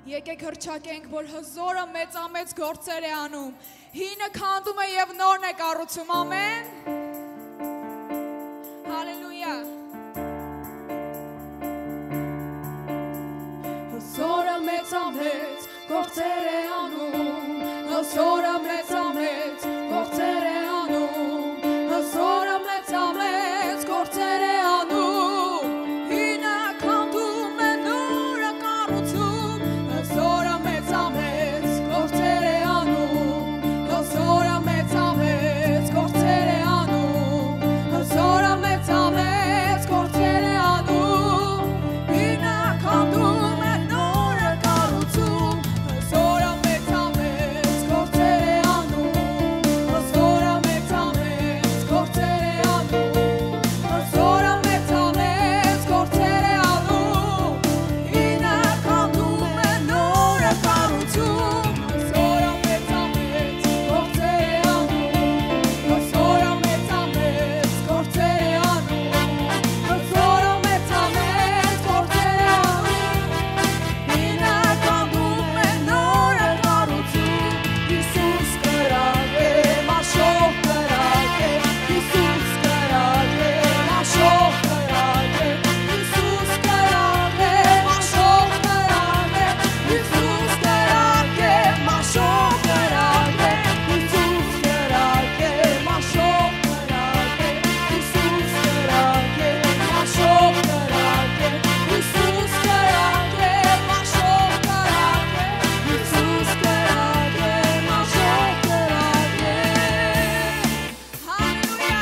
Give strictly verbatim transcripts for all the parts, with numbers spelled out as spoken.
Եկեք հռչակենք, որ հզորը մեծամեծ գործեր է անում, հինը քանդում է և նորն է կառուցում, ամեն։ Հալելույա։ Հզորը մեծամեծ գործեր է անում, հզորը մեծամեծ գործեր է անում, հզորը մեծամեծ գործեր է անում, հինը քանդում է նորը կառուցում, հզորը մեծամեծ գործեր է անում, հզորը մեծամեծ գործեր է անում, հզորը մեծամեծ գործեր է անում, հինը քանդում է նորը կառուցում, հզորը մեծամեծ գործեր է անում, հզորը մեծամեծ գործեր է անում, հզորը մեծամեծ գործեր է անում, հինը քանդում է նորը կառուցում, հզորը մեծամեծ գործեր է անում, հզորը մեծամեծ գործեր է անում, հզորը մեծամեծ գործեր է անում, հինը քանդում է նորը կառուցում, Հիսուս կրակ է, մաշող կրակ է, Հիսուս կրակ է, մաշող կրակ է, Հիսուս կրակ է, մաշող կրակ է, Հիսուս կրակ է, մաշող կրակ է, Հիսուս կրակ է, մաշող կրակ է, Հիսուս կրակ է, մաշող կրակ է, Հիսուս կրակ է, մաշող կրակ է, Հիսուս կրակ է, մաշող կրակ է։ Հալելույա։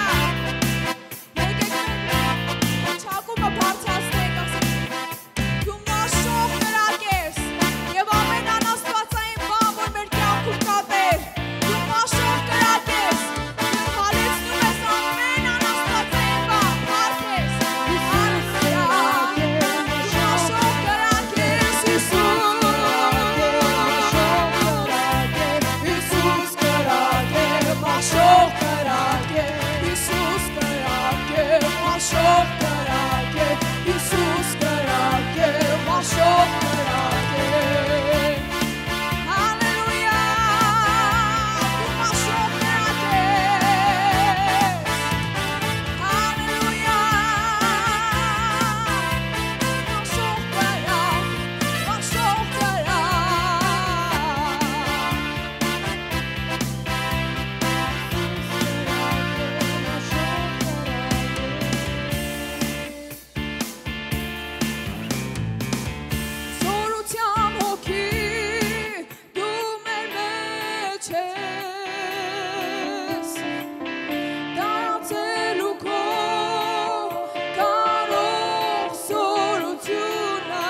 Եկեք հռչակումը բարձրացնենք, ասենք դու մաշող կրակ ես և ամեն անաստվածային բան, որ մեր կյանքում կա Տեր, դու մաշող կրակ ես և հալեցնում ես ամեն անաստվածային բան, մարդ ես, հալելույա, դու մաշող կրակ ես, Հիսուս, Հիսուս կրակ է, մաշող կրակ է, Հիսուս կրակ է, մաշող կրակ է, Հիսուս կրակ է, մաշող կրակ է, հալելույա, դու մաշող կրակ ես, հալելույա, մաշող կրակ, մաշող կրակ, Զորության հոգի դու մեր մեջ ես, տարածելու քո կարող զորությունը,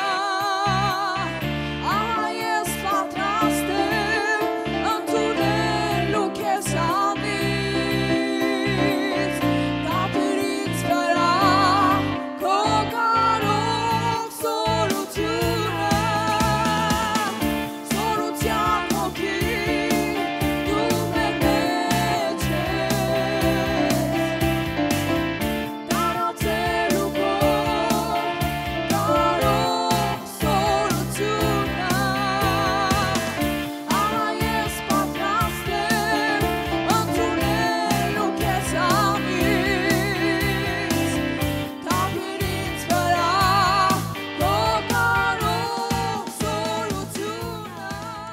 ահա ես պատրաստ եմ ընդունելու քեզանից, դատուրից վրա քո կարող զորությունը, զորության հոգի դու մեր մեջ ես, տարածելու քո կարող զորությունը, ահա ես պատրաստ եմ ընդունելու քեզանից, դատուրից վրա քո կարող զորությունը,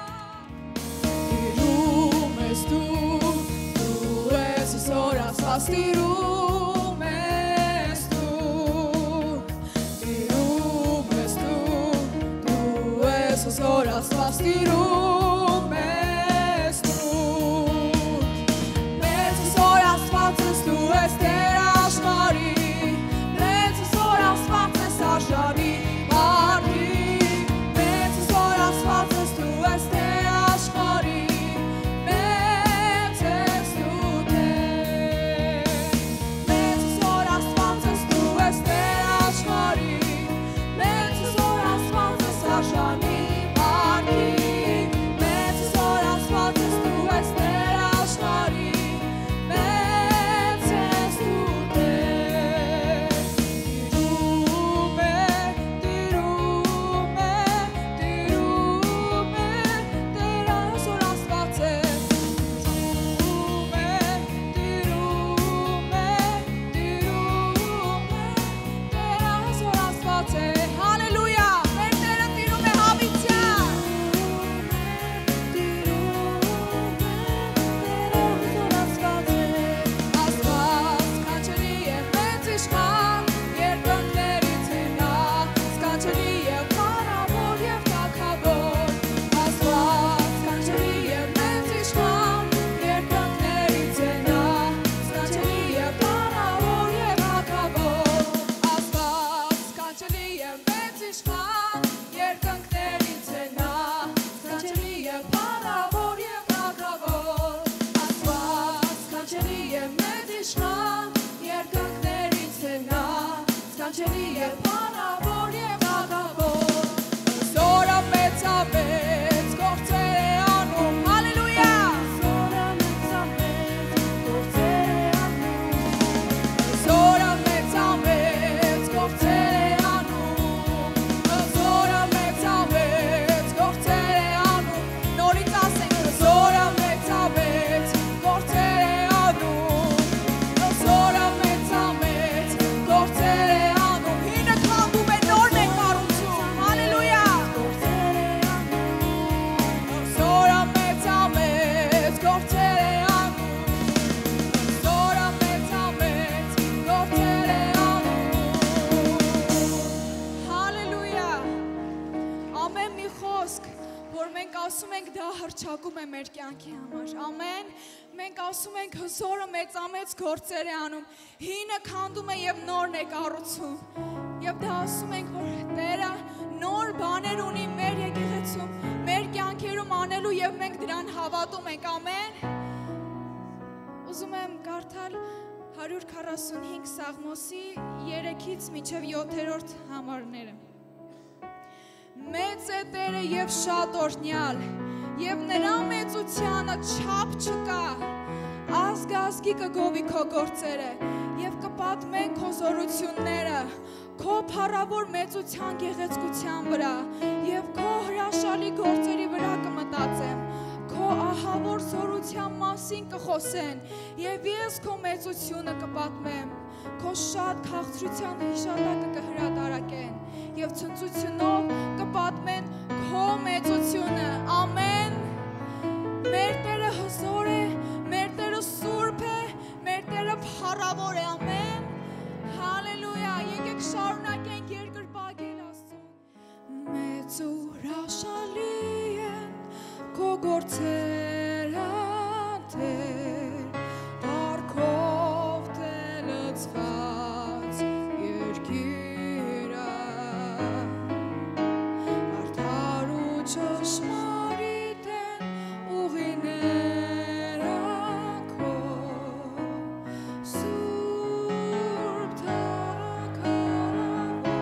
տիրում ես դու, դու ես հզոր Աստված, տիրում ես դու, տիրում ես դու, դու ես հզոր Աստված, տիրում ես դու, մեծ հզոր Աստված ես դու ես Տեր աշխարհի, մեծ հզոր Աստված ես արժանի մարդի, մեծ հզոր Աստված ես դու ես Տեր աշխարհի, մեծ ես դու Տեր, մեծ հզոր Աստված ես դու ես Տեր աշխարհի, մեծ հզոր Աստված ես արժանի մարդի, մեծ հզոր Աստված ես դու ես Տեր աշխարհի, մեծ ես դու Տեր, տիրում է, տիրում է, տիրում որ մենք ասում ենք դա հռչակում է մեր կյանքի համար, ամեն, մենք ասում ենք հզորը մեծամեծ գործեր է անում, հինը քանդում է և նորն է կառուցում, և դա ասում ենք, որ Տերը նոր բաներ ունի մեր եկեղեցում, մեր կյանքերում անելու և մենք դրան հավատում ենք, ամեն, ուզում եմ կարդալ հարյուր քառասունհինգ Սաղմոսի երեքից մինչև յոթերորդ համարները։ Մեծ է Տերը և շատ օրհնյալ, և նրա մեծությանը չափ չկա, ազգ ազգի կգովի քո գործերը, և կպատմեն քո զորությունները, քո փառավոր մեծության գեղեցկության վրա, և քո հրաշալի գործերի վրա կմտածեմ, քո ահավոր զորության մասին կխոսեն, և ես քո մեծությունը կպատմեմ, քո շատ քաղցրության հիշատակը կհրատարակեն, և ցնծությունով կպատմեն քո մեծությունը, ամեն, մեր Տերը հզոր է, մեր Տերը սուրբ է, մեր Տերը փառավոր է, ամեն, հալելույա, եկեք շարունակենք երկրպագել Աստծուն, մեծ ու հրաշալի են քո գործերը Տեր, փառքով լցված երկիրը, արդար ու ճշմարիտ են ուղիները քո, սուրբ թագավոր,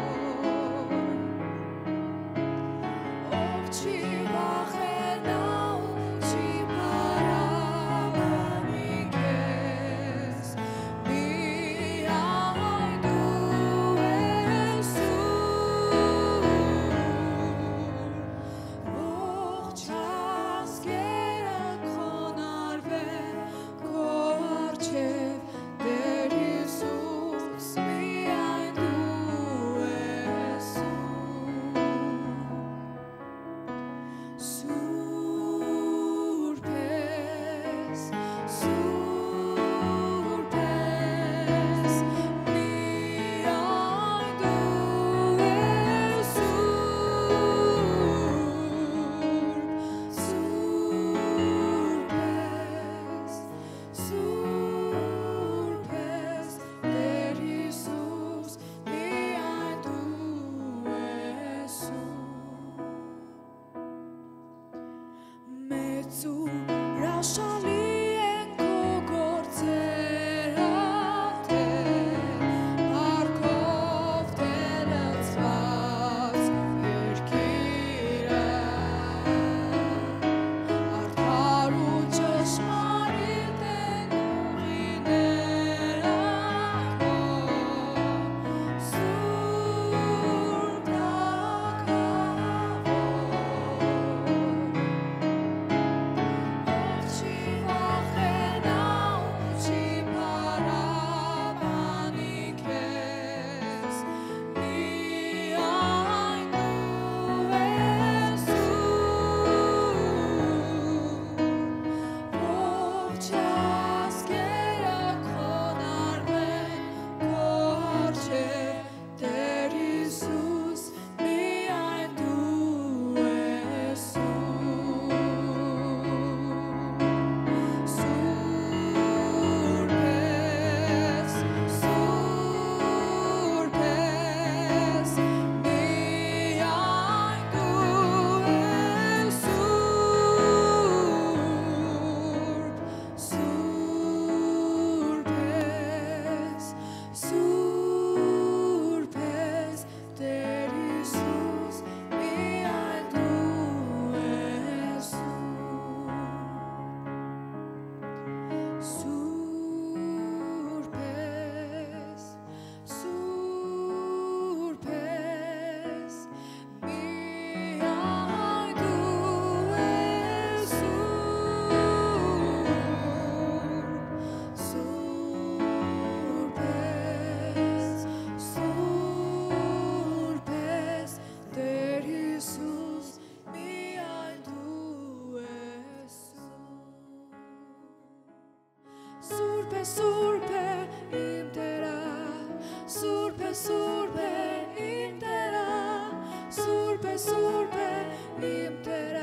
ով չի վախենա ու չի փառաբանի քեզ, միայն դու ես սուրբ, ողջ ազգերը կխոնարհվեն քո առջև, Տեր Հիսուս, միայն դու ես սուրբ ես, սուրբ ես, միայն դու ես սուրբ, սուրբ ես, սուրբ ես, Տեր Հիսուս, միայն դու ես սուրբ, մեծ ու հրաշալի են քո գործերը Տեր, փառքով լցված երկիրը, արդար ու ճշմարիտ են ուղիները քո, սուրբ թագավոր, ով չի վախենա ու չի փառաբանի քեզ, միայն դու ես սուրբ, ողջ ազգերը կխոնարհվեն քո առջև, Տեր Հիսուս, միայն դու ես սուրբ, սուրբ ես, սուրբ ես, միայն դու ես սուրբ, սուրբ ես, սուրբ ես, Տեր Հիսուս, միայն դու ես սուրբ, սուրբ ես, սուրբ ես, միայն դու ես սուրբ, սուրբ ես, սուրբ ես, Տեր Հիսուս, միայն դու ես սուրբ, սուրբ է, սուրբ է իմ Տերը, սուրբ է, սուրբ է իմ Տերը, սուրբ է, սուրբ է իմ Տերը,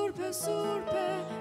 Սուրբ է, Սուրբ է,